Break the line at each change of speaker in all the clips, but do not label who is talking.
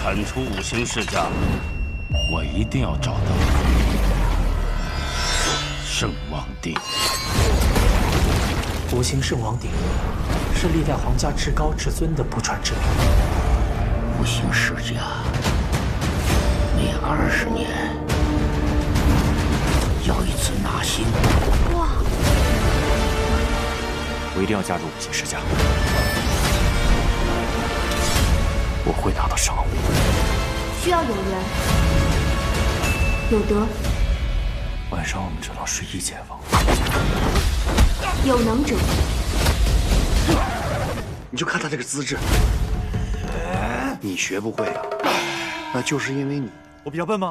铲除五行世家，我一定要找到圣王鼎。
五行圣王鼎是历代皇家至高至尊的不传之秘。
五行世家，每20年要一次纳新。
哇！
我一定要加入五行世家。我会拿到圣王鼎。
需要有缘，有德，
晚上我们就到水翼前方。
有能者。
你就看他这个资质，你学不会啊，那就是因为你。
我比较笨吗？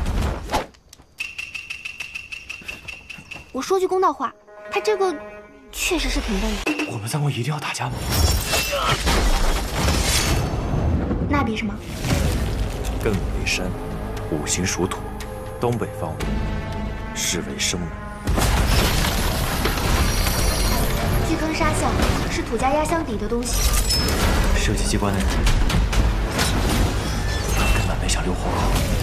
我说句公道话，他这个确实是挺笨的。
我们3国一定要打架吗？
那比什么？
艮为山，五行属土，东北方位，是为生人。
巨坑沙象是土家压箱底的东西。
射击机关的人根本没想溜活口。